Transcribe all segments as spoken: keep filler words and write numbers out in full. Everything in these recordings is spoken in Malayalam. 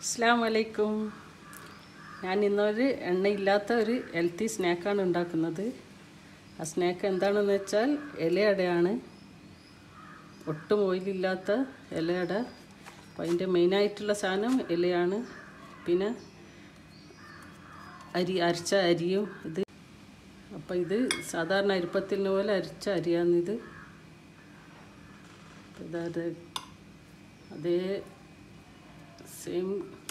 അസ്സലാമു അലൈക്കും. ഞാൻ ഇന്നൊരു എണ്ണയില്ലാത്ത ഒരു ഹെൽത്തി സ്നാക്കാണ് ഉണ്ടാക്കുന്നത്. ആ സ്നാക്ക് എന്താണെന്ന് വെച്ചാൽ ഇലയടയാണ്. ഒട്ടും ഓയിലില്ലാത്ത ഇലയട. അപ്പോൾ അതിൻ്റെ മെയിനായിട്ടുള്ള സാധനം ഇലയാണ്. പിന്നെ അരി അരച്ച അരിയും ഇത്. അപ്പോൾ ഇത് സാധാരണ അരിപ്പത്തിന് പോലെ അരച്ച അരിയാണിത്. അതായത് അതേ സെയിം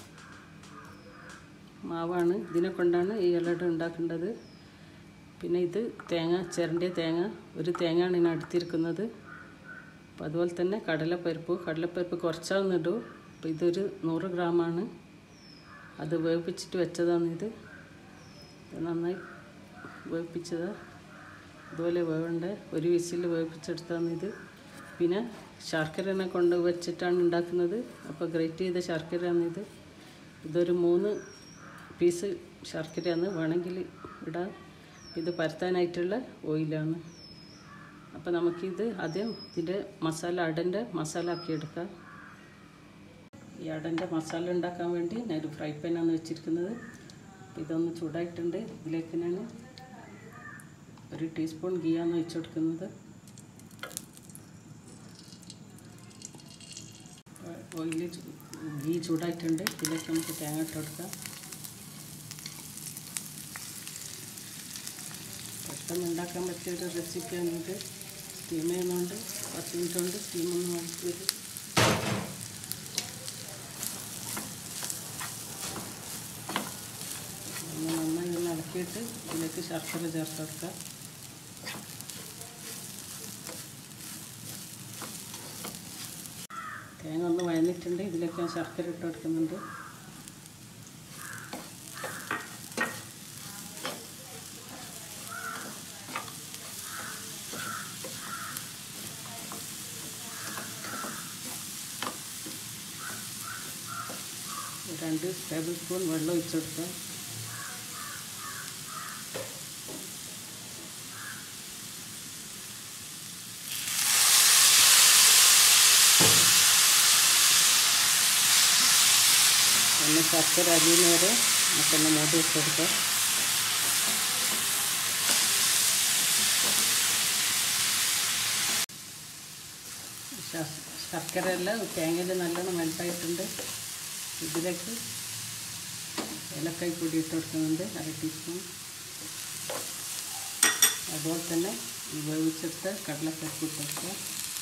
മാവാണ്. ഇതിനെ കൊണ്ടാണ് ഈ ഇലയട ഉണ്ടാക്കേണ്ടത്. പിന്നെ ഇത് തേങ്ങ, ചിരണ്ടിയ തേങ്ങ, ഒരു തേങ്ങയാണ് ഞാൻ എടുത്തിരിക്കുന്നത്. അപ്പോൾ അതുപോലെ തന്നെ കടലപ്പരിപ്പ് കടലപ്പരിപ്പ് കുറച്ചാന്ന് ഇടൂ. അപ്പോൾ ഇതൊരു നൂറ് ഗ്രാമാണ്. അത് വേവിപ്പിച്ചിട്ട് വെച്ചതാണിത്. നന്നായി വേവിപ്പിച്ചതാണ്. ഇതുപോലെ വേവേണ്ട ഒരു വിസിൽ വേവിപ്പിച്ചെടുത്താണിത്. പിന്നെ ശർക്കരനെ കൊണ്ട് വെച്ചിട്ടാണ് ഉണ്ടാക്കുന്നത്. അപ്പോൾ ഗ്രേറ്റ് ചെയ്ത ശർക്കരയാണിത്. ഇതൊരു മൂന്ന് പീസ് ശർക്കരയാണ്, വേണമെങ്കിൽ ഇടാം. ഇത് പരത്താനായിട്ടുള്ള ഓയിലാണ്. അപ്പോൾ നമുക്കിത് ആദ്യം ഇതിൻ്റെ മസാല, അടൻ്റെ മസാല ആക്കിയെടുക്കാം. ഈ അടൻ്റെ മസാല ഉണ്ടാക്കാൻ വേണ്ടി ഞാനൊരു ഫ്രൈ പാനാണ് വെച്ചിരിക്കുന്നത്. ഇതൊന്ന് ചൂടായിട്ടുണ്ട്. ഇതിലേക്ക് ഞാൻ ഒരു ടീസ്പൂൺ ഗീയാണ് ഒഴിച്ചു കൊടുക്കുന്നത്. ഓയിൽ ഗീ ചൂടായിട്ടുണ്ട്. ഇതിലേക്ക് നമുക്ക് തേങ്ങ ഇട്ട് കൊടുക്കാം. പെട്ടെന്ന് ഉണ്ടാക്കാൻ പറ്റിയൊരു റെസിപ്പിയാണിത്. സ്റ്റീം ചെയ്യുന്നതുകൊണ്ട് പത്ത് മിനിറ്റ് കൊണ്ട് സ്റ്റീമൊന്നും വരും. ഒന്ന് നന്നായി ഒന്ന് ഇളക്കിയിട്ട് ഇതിലേക്ക് ശർക്കര ചേർത്ത് കൊടുക്കാം. തേങ്ങ ഒന്ന് വഴന്നിട്ടുണ്ട്. ഇതിലേക്ക് ഞാൻ ശർക്കര ഇട്ട് കൊടുക്കുന്നുണ്ട്. രണ്ട് ടേബിൾ സ്പൂൺ വെള്ളം ഒഴിച്ചു കൊടുക്കാം. ഒന്ന് ശർക്കര അരിയുന്ന വരെ നമുക്കൊന്ന് മൂടി വെച്ചെടുക്കാം. ശർക്കര എല്ലാം തേങ്ങയിൽ നല്ലോണം മെൽട്ടായിട്ടുണ്ട്. ഇതിലേക്ക് ഏലക്കായ് പൊടി ഇട്ട് കൊടുക്കുന്നുണ്ട്, അര ടീസ്പൂൺ. അതുപോലെ തന്നെ വേവിച്ചെടുത്ത കടലപ്പരിപ്പ് ഇട്ട് കൊടുക്കുക.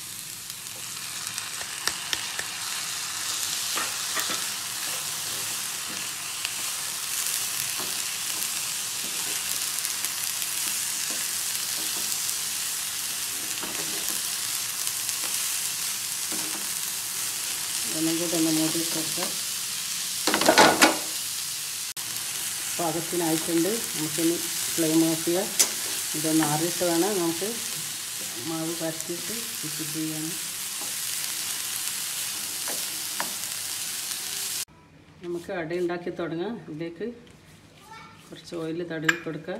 ഒന്നും കൂടെ ഒന്ന് മൂടി കൊടുക്കാം. പാകത്തിനായിട്ടുണ്ട്. നമുക്കിനി ഫ്ലെയിം ഓഫ് ചെയ്യാം. ഇതൊന്ന് ആറിയിട്ട് വേണം നമുക്ക് മാവ് പരത്തിയിട്ട് ഇത് ചെയ്യാൻ. നമുക്ക് അട ഉണ്ടാക്കി തുടങ്ങാം. ഇതിലേക്ക് കുറച്ച് ഓയിൽ തടവി കൊടുക്കുക.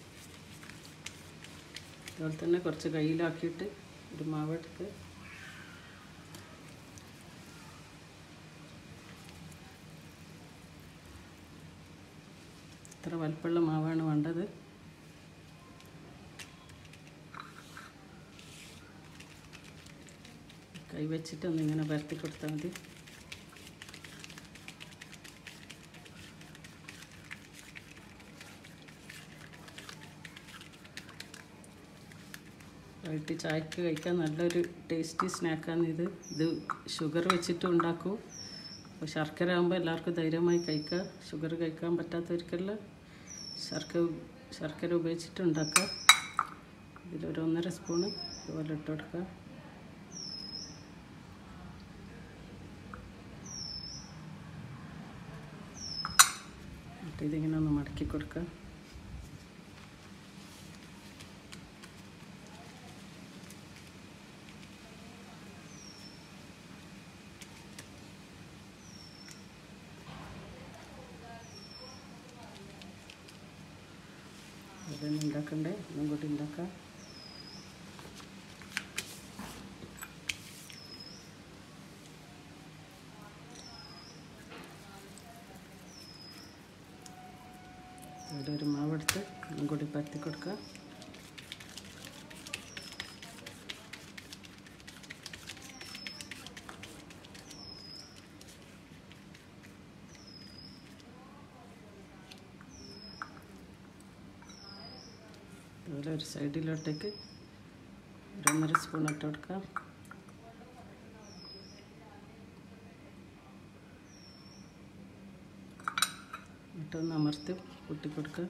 അതുപോലെ തന്നെ കുറച്ച് കയ്യിലാക്കിയിട്ട് ഒരു മാവെടുത്ത് ഇത്ര വലുപ്പമുള്ള മാവാണ് വേണ്ടത്. കൈ വെച്ചിട്ട് ഒന്നിങ്ങനെ പരത്തി കൊടുത്താൽ മതി. വൈകിട്ട് ചായക്ക് കഴിക്കാൻ നല്ലൊരു ടേസ്റ്റി സ്നാക്കാണ് ഇത്. ഇത് ഷുഗർ വെച്ചിട്ട് ഉണ്ടാക്കൂ. അപ്പോൾ ശർക്കര ആകുമ്പോൾ എല്ലാവർക്കും ധൈര്യമായി കഴിക്കുക. ഷുഗർ കഴിക്കാൻ പറ്റാത്തവർക്കെല്ലാം ശർക്കര ശർക്കര ഉപയോഗിച്ചിട്ട് ഉണ്ടാക്കുക. ഇതിലൊരു ഒന്നര സ്പൂണ് ഇതുപോലെ ഇട്ട് കൊടുക്കുക. എന്നിട്ട് ഇതിങ്ങനെ ഒന്ന് മടക്കി കൊടുക്കുക. ഇതൊന്നും ഉണ്ടാക്കണ്ടേ, ഒന്നും കൂടി ഉണ്ടാക്കാം. ഇവിടെ ഒരു മാവെടുത്ത് ഒന്നും കൂടി പരത്തി കൊടുക്കുക. അതുപോലെ ഒരു സൈഡിലോട്ടേക്ക് ഒരു ഒന്നര സ്പൂൺ ഇട്ട് കൊടുക്കാം. ഇട്ടൊന്ന് അമർത്തി കൂട്ടി കൊടുക്കുക.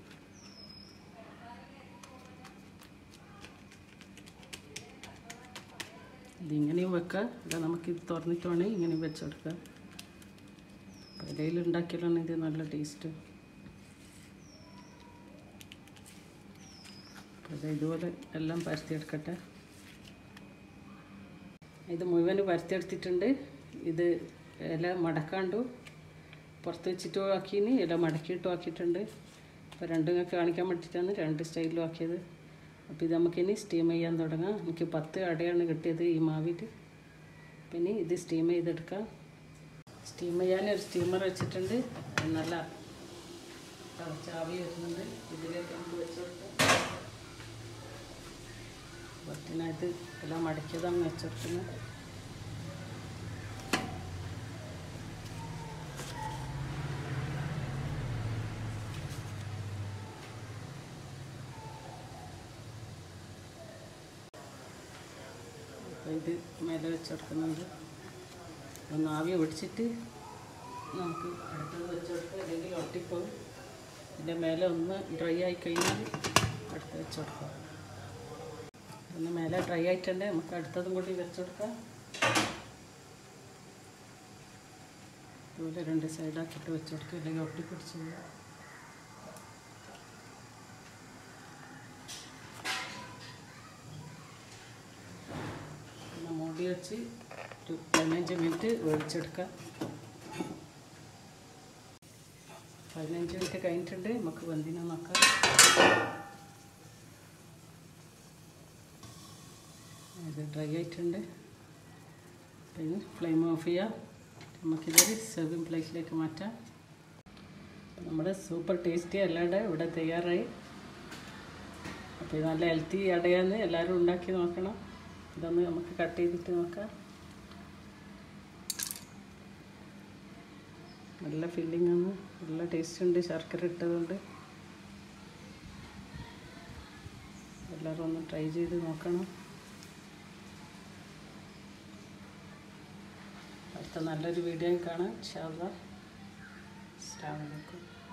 ഇതിങ്ങനെയും വെക്കാം, അല്ല നമുക്കിത് തുറന്നിട്ട് വേണമെങ്കിൽ ഇങ്ങനെയും വെച്ച് കൊടുക്കാം. ഇലയിൽ ഉണ്ടാക്കിയാലാണ് ഇത് നല്ല ടേസ്റ്റ്. അത് ഇതുപോലെ എല്ലാം പരത്തിയെടുക്കട്ടെ. ഇത് മുഴുവൻ പരത്തിയെടുത്തിട്ടുണ്ട്. ഇത് ഇല മടക്കാണ്ടു പുറത്ത് വെച്ചിട്ടും ആക്കിന്, ഇല മടക്കിയിട്ടും ആക്കിയിട്ടുണ്ട്. അപ്പോൾ രണ്ടും കാണിക്കാൻ വേണ്ടിയിട്ടാണ് രണ്ട് സ്റ്റൈലിലും ആക്കിയത്. അപ്പോൾ ഇത് നമുക്കിനി സ്റ്റീം ചെയ്യാൻ തുടങ്ങാം. എനിക്ക് പത്ത് അടയാണ് കിട്ടിയത് ഈ മാവിൽ. പിന്നെ ഇത് സ്റ്റീം ചെയ്തെടുക്കാം. സ്റ്റീം ചെയ്യാൻ ഒരു സ്റ്റീമർ വെച്ചിട്ടുണ്ട്. നല്ല തിളച്ച ആവി വരുന്നുണ്ട്. ഇതിലേക്ക് നമുക്ക് വെച്ച് കൊടുക്കാം. ഭത്തിനകത്ത് എല്ലാം മടക്കിയതാണ് വെച്ചെടുക്കുന്നത്. അപ്പോൾ ഇത് മേലെ വെച്ചെടുക്കുന്നുണ്ട്. ഒന്ന് ആവി പിടിച്ചിട്ട് നമുക്ക് അടുത്തത് വെച്ചെടുക്കുക, അല്ലെങ്കിൽ ഒട്ടിപ്പോകും. ഇതിൻ്റെ മേലെ ഒന്ന് ഡ്രൈ ആയി കഴിഞ്ഞാൽ അടുത്ത് വെച്ചെടുക്കുക. ഒന്ന് മേലെ ഡ്രൈ ആയിട്ടുണ്ട്. നമുക്ക് അടുത്തതും കൂടി വെച്ചെടുക്കാം. അതുപോലെ രണ്ട് സൈഡാക്കിയിട്ട് വെച്ചെടുക്കുക, അല്ലെങ്കിൽ ഒട്ടിപ്പിടിച്ച് പോവുക. പിന്നെ മൂടി വെച്ച് ഒരു പതിനഞ്ച് മിനിറ്റ് വേവിച്ചെടുക്കാം. പതിനഞ്ച് മിനിറ്റ് കഴിഞ്ഞിട്ടുണ്ട്. നമുക്ക് വെന്തിനെ നോക്കാം. ഇത് ഡ്രൈ ആയിട്ടുണ്ട്. പിന്നെ ഫ്ലെയിം ഓഫ് ചെയ്യാം. നമുക്കിതൊരു സെർവിങ് പ്ലേറ്റിലേക്ക് മാറ്റാം. നമ്മുടെ സൂപ്പർ ടേസ്റ്റി ഇലയട ഇവിടെ തയ്യാറായി. അപ്പോൾ ഇത് നല്ല ഹെൽത്തി അടയാന്ന് എല്ലാവരും ഉണ്ടാക്കി നോക്കണം. ഇതൊന്ന് നമുക്ക് കട്ട് ചെയ്തിട്ട് നോക്കാം. നല്ല ഫില്ലിംഗ് ആണ്, നല്ല ടേസ്റ്റ് ഉണ്ട് ശർക്കര ഇട്ടതുകൊണ്ട്. എല്ലാവരും ഒന്ന് ട്രൈ ചെയ്ത് നോക്കണം. അടുത്ത നല്ലൊരു വീഡിയോ കാണാം. ഇൻഷാ അല്ലാഹ്. അസ്സലാമു അലൈക്കും.